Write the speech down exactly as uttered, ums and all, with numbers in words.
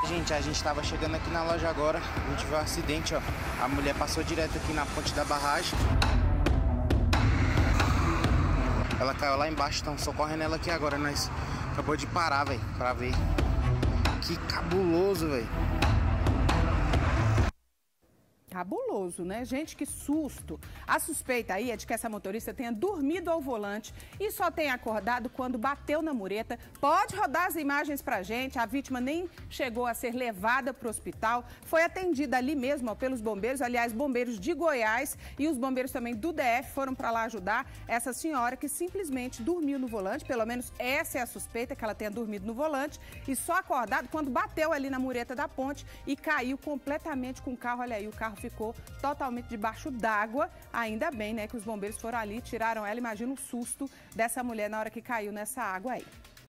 Gente, a gente tava chegando aqui na loja agora, a gente viu um acidente, ó. A mulher passou direto aqui na ponte da barragem. Ela caiu lá embaixo, estão socorrendo ela aqui agora. Nós acabou de parar, velho, pra ver. Que cabuloso, velho. Cabuloso, né? Gente, que susto. A suspeita aí é de que essa motorista tenha dormido ao volante e só tenha acordado quando bateu na mureta. Pode rodar as imagens pra gente. A vítima nem chegou a ser levada para o hospital. Foi atendida ali mesmo, ó, pelos bombeiros. Aliás, bombeiros de Goiás e os bombeiros também do D F foram para lá ajudar essa senhora que simplesmente dormiu no volante. Pelo menos essa é a suspeita, que ela tenha dormido no volante e só acordado quando bateu ali na mureta da ponte e caiu completamente com o carro. Olha aí, o carro ficou totalmente debaixo d'água. Ainda bem, né, que os bombeiros foram ali, tiraram ela. Imagina o susto dessa mulher na hora que caiu nessa água aí.